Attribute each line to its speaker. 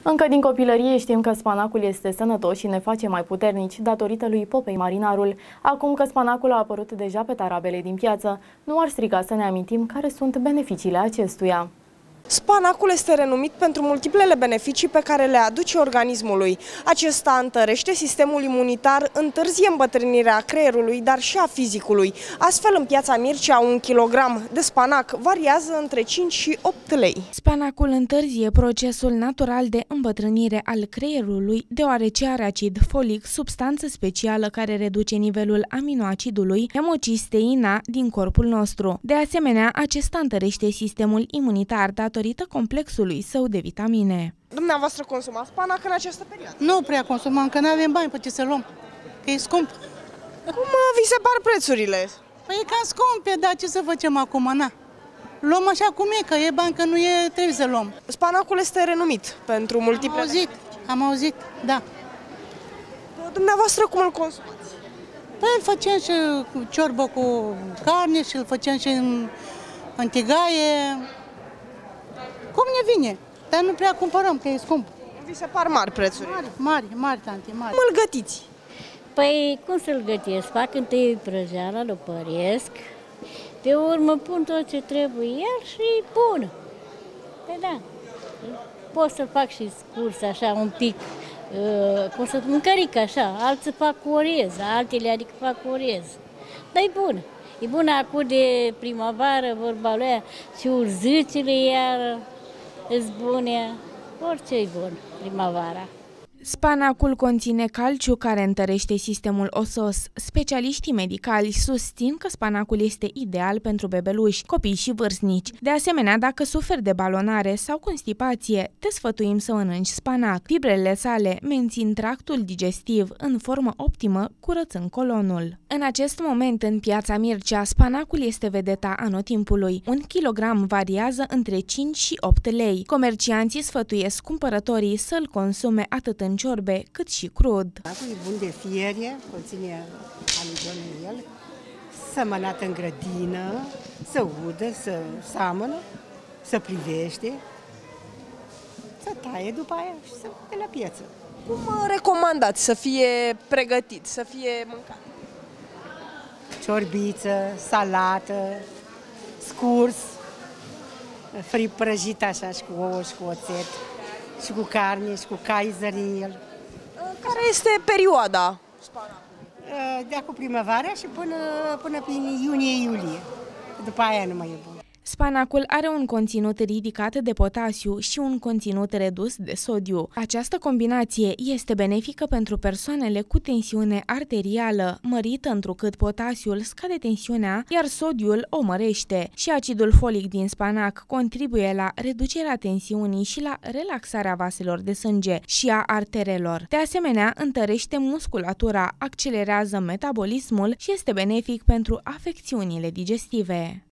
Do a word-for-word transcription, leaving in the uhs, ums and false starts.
Speaker 1: Încă din copilărie știm că spanacul este sănătos și ne face mai puternici datorită lui Popei Marinarul. Acum că spanacul a apărut deja pe tarabele din piață, nu ar strica să ne amintim care sunt beneficiile acestuia.
Speaker 2: Spanacul este renumit pentru multiplele beneficii pe care le aduce organismului. Acesta întărește sistemul imunitar, întârzie îmbătrânirea creierului, dar și a fizicului. Astfel, în piața Mircea, un kilogram de spanac variază între cinci și opt lei.
Speaker 3: Spanacul întârzie procesul natural de îmbătrânire al creierului, deoarece are acid folic, substanță specială care reduce nivelul aminoacidului hemocisteina din corpul nostru. De asemenea, acesta întărește sistemul imunitar datorită complexului său de vitamine.
Speaker 2: Dumneavoastră consumați spanac în această perioadă?
Speaker 4: Nu prea consumăm, că nu avem bani pe ce să luăm, că e scump.
Speaker 2: Cum vi se par prețurile?
Speaker 4: Păi e cam scump, dar ce să facem acum, na? Luăm așa cum e, că e bani, că nu e, trebuie să luăm.
Speaker 2: Spanacul este renumit pentru multiple...
Speaker 4: Am auzit, am auzit, da.
Speaker 2: Dumneavoastră cum îl consumați?
Speaker 4: Păi îl facem și ciorbă cu carne și îl facem și în, în tigaie. Cum ne vine, dar nu prea cumpărăm, că e scump.
Speaker 2: Vi se par mari prețurile?
Speaker 4: Mari, mari, mari, tante, mari.
Speaker 2: Cum îl gătiți?
Speaker 5: Păi, cum să-l gătesc? Fac întâi prăjeala, îl păresc, pe urmă pun tot ce trebuie el și pun. Păi da, pot să-l fac și scurs, așa, un pic, uh, cum să mâncăric așa, alții fac cu orez, altele adică fac cu orez. Dar e bună. E bună acum de primăvară, vorba lui, și urzicile iar îs bune, orice e bun primăvara.
Speaker 3: Spanacul conține calciu care întărește sistemul osos. Specialiștii medicali susțin că spanacul este ideal pentru bebeluși, copii și vârstnici. De asemenea, dacă suferi de balonare sau constipație, te sfătuim să mănânci spanac. Fibrele sale mențin tractul digestiv în formă optimă, curățând colonul. În acest moment, în piața Mircea, spanacul este vedeta anotimpului. Un kilogram variază între cinci și opt lei. Comercianții sfătuiesc cumpărătorii să-l consume atât în ciorbe, cât și crud.
Speaker 6: Spanacul e bun de fiere, conține amidon în el, să mănată în grădină, să udă, să seamănă, să privește, să taie după aia și să de la piață.
Speaker 2: Cum recomandați să fie pregătit, să fie mâncat?
Speaker 6: Ciorbiță, salată, scurs, frit prăjit așa și cu ouă și cu oțet, și cu carne, și cu cai zărinel.
Speaker 2: Care este perioada spanacului?
Speaker 6: De acum primăvara și până, până prin iunie-iulie. După aia nu mai e bun.
Speaker 3: Spanacul are un conținut ridicat de potasiu și un conținut redus de sodiu. Această combinație este benefică pentru persoanele cu tensiune arterială mărită, întrucât potasiul scade tensiunea, iar sodiul o mărește. Și acidul folic din spanac contribuie la reducerea tensiunii și la relaxarea vaselor de sânge și a arterelor. De asemenea, întărește musculatura, accelerează metabolismul și este benefic pentru afecțiunile digestive.